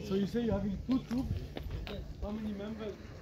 So you say you're having two troops? How many members?